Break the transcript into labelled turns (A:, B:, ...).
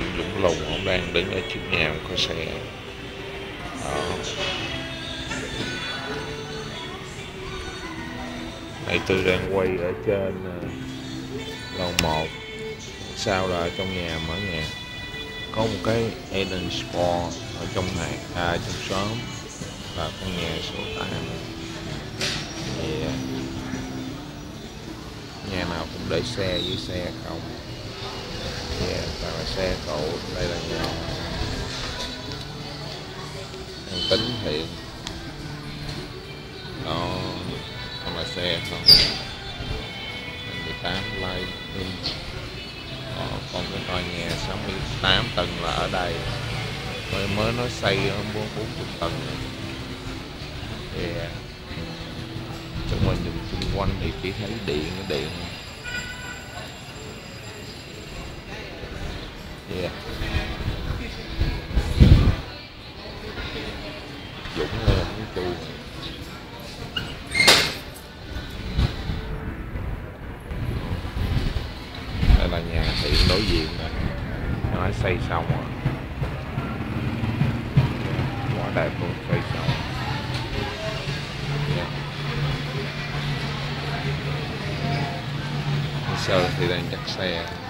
A: ông Dũng Lùng, ông đang đứng ở trước nhà có xe đó. Đây tôi đang quay ở trên lầu 1, sau là trong nhà mở nhà có một cái Eden Sport ở trong này, trong xóm là căn nhà số 8. Yeah. Nhà nào cũng để xe với xe không. Yeah, toàn là xe cộ. Đây là nhà đang tính hiện đó, không là xe không. 18 Light Inch. Còn cái tòa nhà 68 tầng là ở đây, mới nói xây 40 tầng. Yeah. Chúng mình nhìn xung quanh thì chỉ thấy điện. Yeah. Dũng lên cái chu. Đây là nhà Thiện đối diện nè, nó xây xong rồi, quá đẹp luôn, xây xong. Yeah. Sơn thì đang dắt xe.